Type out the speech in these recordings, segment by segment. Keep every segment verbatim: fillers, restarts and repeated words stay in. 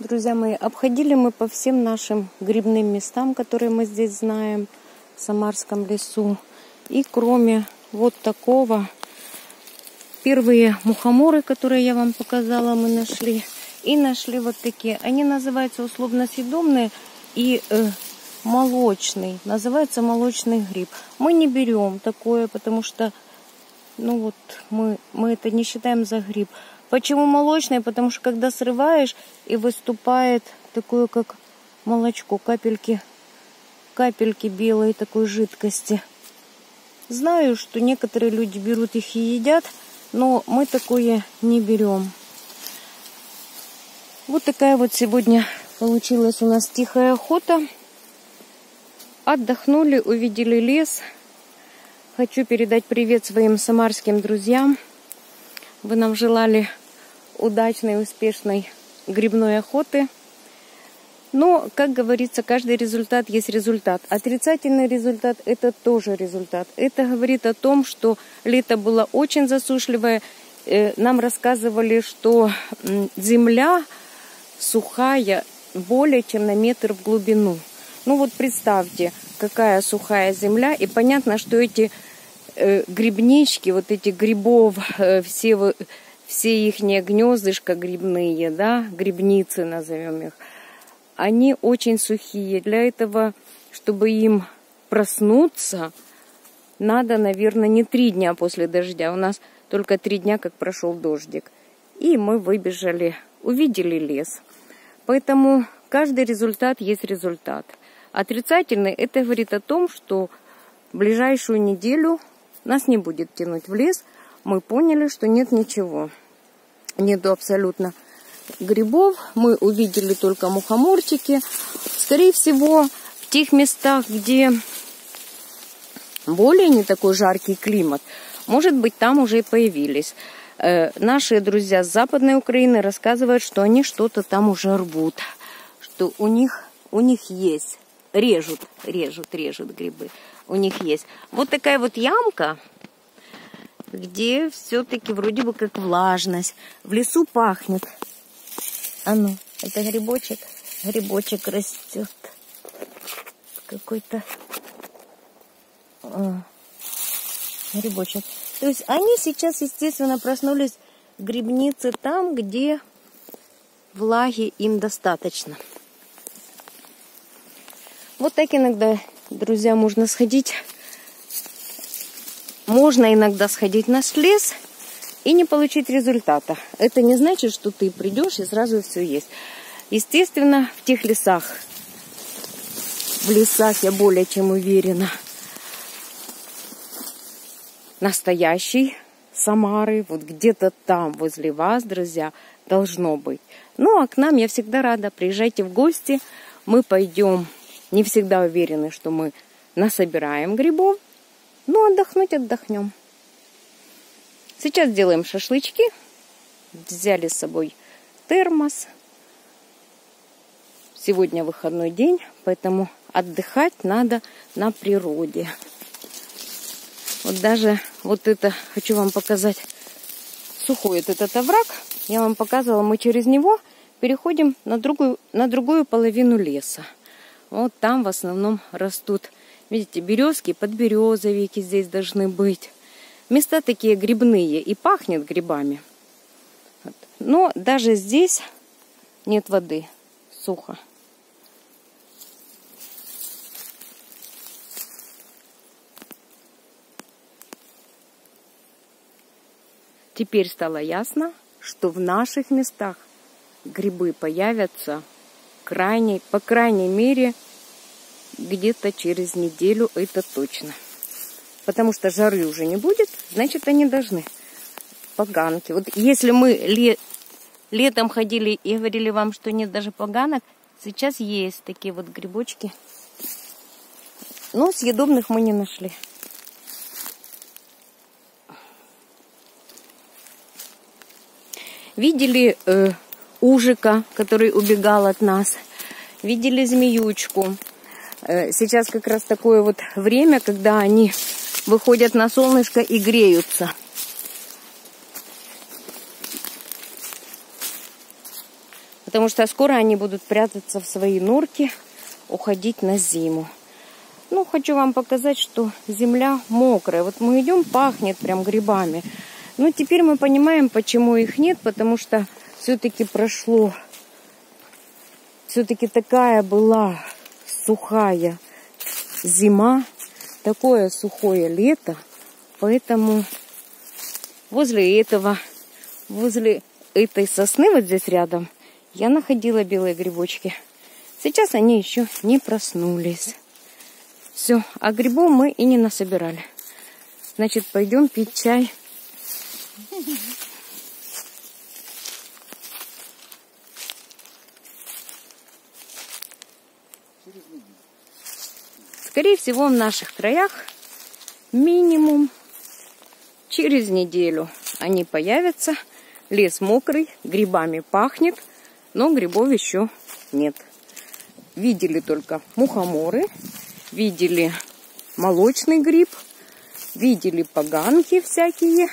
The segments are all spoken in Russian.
Друзья мои, обходили мы по всем нашим грибным местам, которые мы здесь знаем, в Самарском лесу. И кроме вот такого, первые мухоморы, которые я вам показала, мы нашли. И нашли вот такие. Они называются условно съедобные и э, молочный. Называется молочный гриб. Мы не берем такое, потому что ну вот мы, мы это не считаем за гриб. Почему молочный? Потому что когда срываешь и выступает такое, как молочко, капельки, капельки белой такой жидкости. Знаю, что некоторые люди берут их и едят, но мы такое не берем. Вот такая вот сегодня получилась у нас тихая охота. Отдохнули, увидели лес. Хочу передать привет своим самарским друзьям. Вы нам желали удачной, успешной грибной охоты. Но, как говорится, каждый результат есть результат. Отрицательный результат – это тоже результат. Это говорит о том, что лето было очень засушливое. Нам рассказывали, что земля сухая более чем на метр в глубину. Ну вот представьте, какая сухая земля. И понятно, что эти э, грибнички, вот эти грибов, э, все, все их гнездышко грибные, да, грибницы назовем их, они очень сухие. Для этого, чтобы им проснуться, надо, наверное, не три дня после дождя. У нас только три дня, как прошел дождик. И мы выбежали, увидели лес. Поэтому каждый результат есть результат. Отрицательный – это говорит о том, что в ближайшую неделю нас не будет тянуть в лес. Мы поняли, что нет ничего. Нету абсолютно грибов. Мы увидели только мухоморчики. Скорее всего, в тех местах, где более не такой жаркий климат, может быть, там уже и появились. Э, наши друзья с Западной Украины рассказывают, что они что-то там уже рвут. Что у них, у них есть. Режут, режут, режут грибы. У них есть. Вот такая вот ямка, где все-таки вроде бы как влажность. В лесу пахнет. А ну, это грибочек. Грибочек растет. Какой-то а, грибочек. То есть они сейчас, естественно, проснулись в грибнице там, где влаги им достаточно. Вот так иногда, друзья, можно сходить. Можно иногда сходить на лес и не получить результата. Это не значит, что ты придешь и сразу все есть. Естественно, в тех лесах, в лесах я более чем уверена, настоящей Самары, вот где-то там, возле вас, друзья, должно быть. Ну, а к нам я всегда рада. Приезжайте в гости, мы пойдем. Не всегда уверены, что мы насобираем грибов, но отдохнуть отдохнем. Сейчас делаем шашлычки. Взяли с собой термос. Сегодня выходной день, поэтому отдыхать надо на природе. Вот даже вот это хочу вам показать. Сухой вот этот овраг. Я вам показывала, мы через него переходим на другую, на другую половину леса. Вот там в основном растут, видите, березки, подберезовики здесь должны быть. Места такие грибные и пахнет грибами. Вот. Но даже здесь нет воды, сухо. Теперь стало ясно, что в наших местах грибы появятся крайне, по крайней мере где-то через неделю, это точно. Потому что жары уже не будет, значит, они должны. Поганки. Вот если мы ле, летом ходили и говорили вам, что нет даже поганок, сейчас есть такие вот грибочки. Но съедобных мы не нашли. Видели э, ужика, который убегал от нас. Видели змеючку. Э, сейчас как раз такое вот время, когда они выходят на солнышко и греются. Потому что скоро они будут прятаться в свои норки, уходить на зиму. Ну, хочу вам показать, что земля мокрая. Вот мы идем, пахнет прям грибами. Но теперь мы понимаем, почему их нет, потому что все-таки прошло, все-таки такая была сухая зима, такое сухое лето, поэтому возле этого, возле этой сосны вот здесь рядом я находила белые грибочки. Сейчас они еще не проснулись. Все, а грибов мы и не насобирали. Значит, пойдем пить чай. Скорее всего, в наших краях минимум через неделю они появятся. Лес мокрый, грибами пахнет, но грибов еще нет. Видели только мухоморы, видели молочный гриб, видели поганки всякие.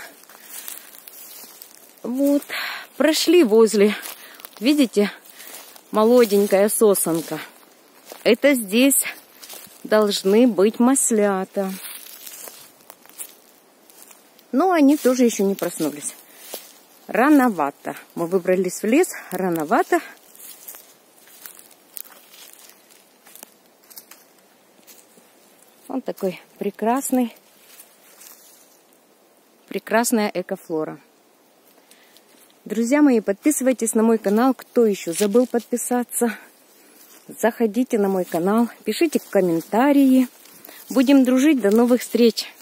Вот, прошли возле, видите, молоденькая сосенка. Это здесь должны быть маслята. Но они тоже еще не проснулись. Рановато. Мы выбрались в лес, рановато. Он такой прекрасный, прекрасная экофлора. Друзья мои, подписывайтесь на мой канал, кто еще забыл подписаться. Заходите на мой канал, пишите комментарии. Будем дружить, до новых встреч!